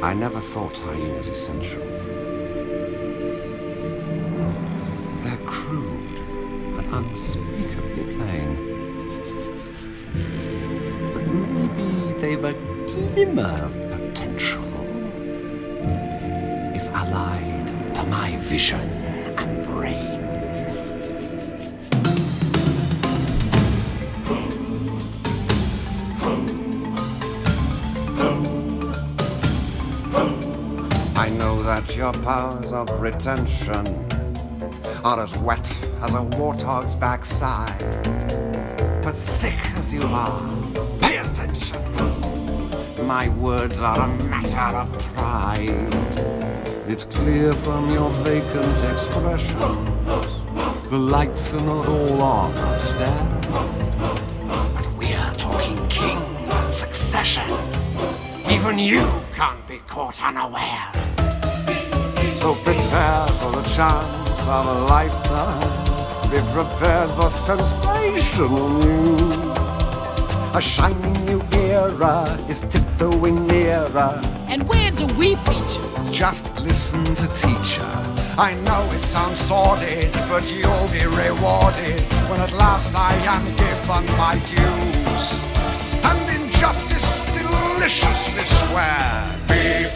I never thought hyenas essential. They're crude and unspeakably plain. But maybe they've a glimmer of potential if allied to my vision and brain. I know that your powers of retention are as wet as a warthog's backside. But thick as you are, pay attention. My words are a matter of pride. It's clear from your vacant expression the lights are not all on upstairs. But we're talking kings and successions. Even you can't be caught unawares. So prepare for the chance of a lifetime. Be prepared for sensational news. A shining new era is tiptoeing nearer. And where do we feature? Just listen to teacher. I know it sounds sordid, but you'll be rewarded when at last I am given my dues. And injustice deliciously square. Be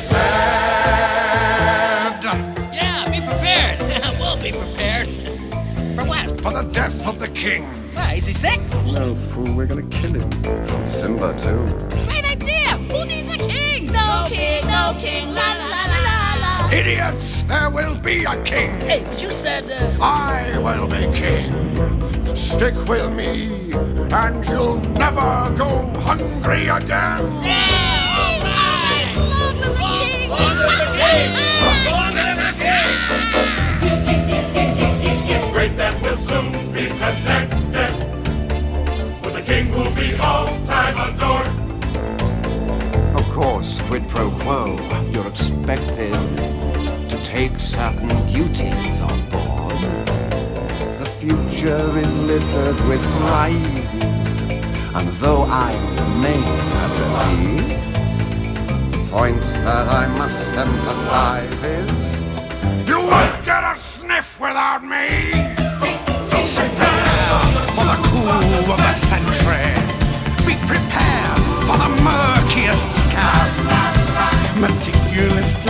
prepared. Yeah, be prepared. We'll be prepared. For what? For the death of the king. Why, is he sick? No, fool, we're gonna kill him. Simba, too. Great idea! Who needs a king? No king, no king, la la la la la la. Idiots, there will be a king. Hey, but you said, I will be king. Stick with me, and you'll never go hungry again. Yeah! All right, long live the king! Long live the king! Long live the king! It's great that we'll soon be connected with a king who'll be all time adored. Of course, quid pro quo, you're expected to take certain duties on board. The future is littered with prizes, and though I remain at sea, the point that I must emphasize is you won't get a sniff without me! Prepare for the coup of the century! Be prepared for the murkiest scam! Meticulous